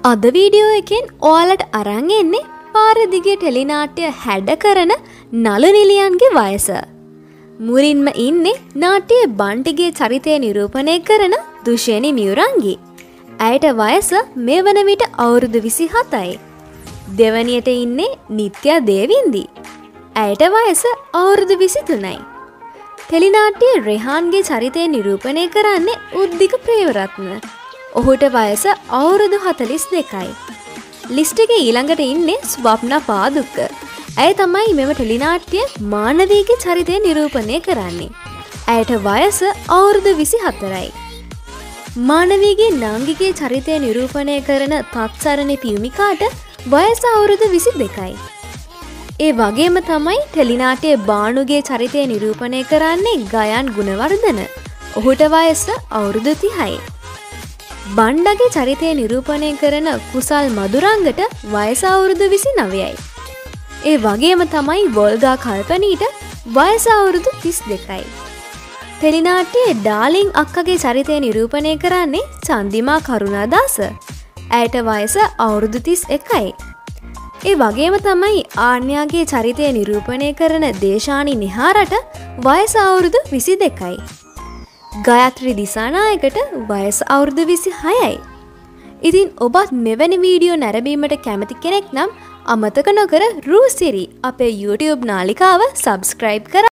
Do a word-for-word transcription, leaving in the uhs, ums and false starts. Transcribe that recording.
අද වීඩියෝ එකෙන් ඔයාලට අරන් එන්නේ පාර දිගේ ටෙලිනාට්‍ය හැඩ කරන නළු නිලියන්ගේ වයස. මුලින්ම ඉන්නේ නාට්‍යයේ බන්ටිගේ චරිතය නිරූපණය කරන දුෂේනි මියුරංගි. ඇයට වයස මේ වන විට අවුරුදු විසිහතයි. දෙවනියට ඉන්නේ නිත්‍යා දේවින්දි. ඇයට වයස අවුරුදු විසිතුනයි. ටෙලිනාට්‍යයේ රෙහාන්ගේ චරිතය නිරූපණය කරන්නේ උද්දික ප්‍රේමරත්න. ඔහුට වයස අවුරුදු හතළිස් දෙකයි. ලිස්ට් එකේ ඊළඟට ඉන්නේ ස්වප්නා පාදුක්ක. ඇය තමයි මෙම ටෙලිනාට්‍ය මානවීගේ චරිතය නිරූපණය කරන්නේ. ඇයට වයස අවුරුදු විසිහතරයි. මානවීගේ නංගිගේ චරිතය නිරූපණය කරන තත්සරණි පියුමිකාට වයස අවුරුදු විසි දෙකයි. ඒ වගේම තමයි ටෙලිනාට්‍යයේ බානුගේ චරිතය නිරූපණය කරන්නේ ගයන් ගුණවර්ධන. ඔහුට වයස අවුරුදු තිහයි. බණ්ඩගේ චරිතය නිරූපණය කරන කුසල් මදුරංගට වයස අවුරුදු විසිනවයයි. ඒ වගේම තමයි වොල්ගා කල්පනීට වයස අවුරුදු තිස් දෙකයි. ටෙලිනාට්‍යයේ ඩාලිං අක්කගේ චරිතය නිරූපණය කරන්නේ චන්දිමා කරුණාදාස. ඇයට වයස අවුරුදු තිස් එකයි. ඒ වගේම තමයි ආර්ණ්‍යාගේ චරිතය නිරූපණය කරන දේශානි නිහාරට වයස අවුරුදු විසි දෙකයි. ගයත්‍රි දිසානායකට වයස අවුරුදු විසිහයයි. ඉතින් ඔබත් මෙවැනි වීඩියෝ නැරඹීමට කැමති කෙනෙක් නම් අමතක නොකර රූසිරි අපේ YouTube නාලිකාව සබ්ස්ක්‍රයිබ් කර